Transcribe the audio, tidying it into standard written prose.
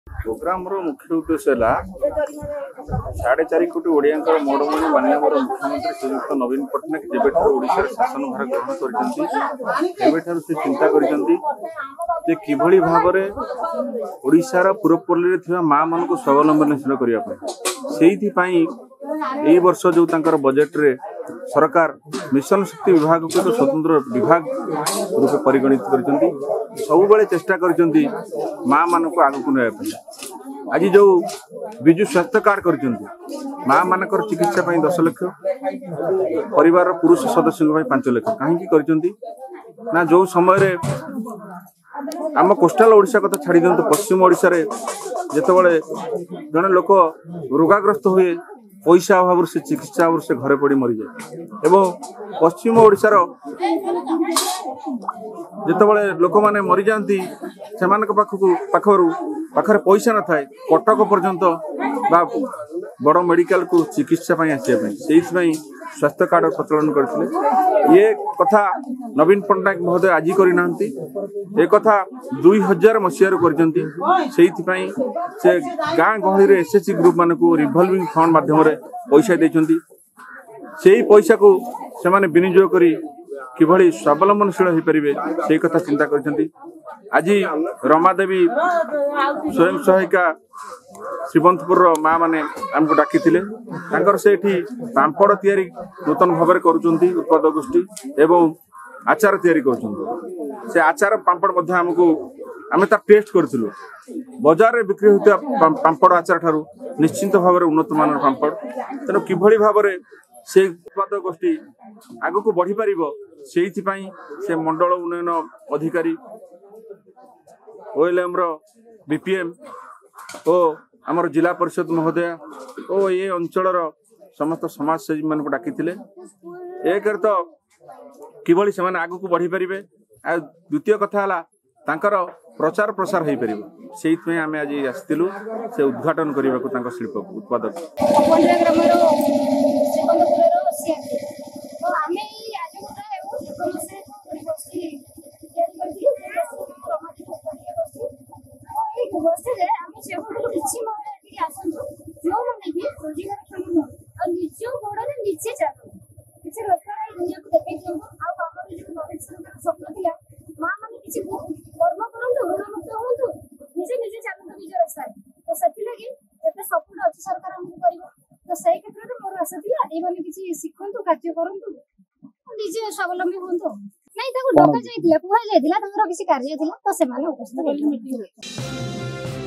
Programme मुख्य उद्देश्य है 4.5 कोटी ओडिया मोड़मणि माननीय मुख्यमंत्री श्रीयुक्त नवीन पट्टनायक जेबेठार शासन भार ग्रहण कर चिंता कर किभली भाव ओडिशार पूर्वपल्ली माँ मान को स्वावलंबनशील करने यही वर्ष जो बजेट रे सरकार मिशन शक्ति विभाग को एक स्वतंत्र विभाग रूप परिगणित कर सब चेष्टा कर माँ मान को आग को नापी आज जो विजु स्वास्थ्य कार्ड कर माँ मान चिकित्सा 10 लाख परिवार पुरुष सदस्य 5 लाख कहीं ना जो समय आम कोस्टाल ओडिशा कथा छाड़ी दिंतु पश्चिम ओडिशा रे जेतबेले जने लोक रोगाग्रस्त हुए पैसा अभाव से चिकित्सा अभाव से घरे पड़ी मरी जाए एवं पश्चिम ओडिशार जितेबाला लोक मैंने मरी जाती से पाखर पैसा न थाए कटक पर्यंत बड़ मेडिकल को चिकित्सा आसापी स्वास्थ्य कार्ड प्रचलन करते ये कथा नवीन पट्टनायक महोदय आज करना एक कथा 2000 मसीह से गाँ गहली एसएचजी ग्रुप मान को रिवॉल्विंग फंड माध्यम पैसा देते से पैसा को से विनियोग कर किभली स्वावलंबनशील हो पारे से कथा चिंता कर आज रमादेवी स्वयं सहायिका श्रीवंतपुर माँ मैंने आमको डाकी से पांपड़ तैयारी नूतन भाव में उत्पाद गोष्ठी एवं आचार तैयारी कर आचार पांपड़ आमको आम टेस्ट करूँ बजार में बिक्री होता पांपड़ आचार ठारू निश्चिंत भाव में उन्नत मान पांपड़ तेणु किभली भाव में से उत्पाद गोष्ठी आग को बढ़ी पार से मंडल उन्नयन अधिकारी ओएलएम बीपीएम और आमर जिला परिषद महोदय और ये अंचल समस्त समाजसेवी मान को डाकी एक तो किभली से आग को बढ़ी पारे द्वितीय कथा है प्रचार प्रसार हो पार से आम आज आसलु से उद्घाटन करने को शिल्प उत्पादक स्वावलंबी हूँ नहीं डका जाइए किसी कार्य तो से उपस्थित।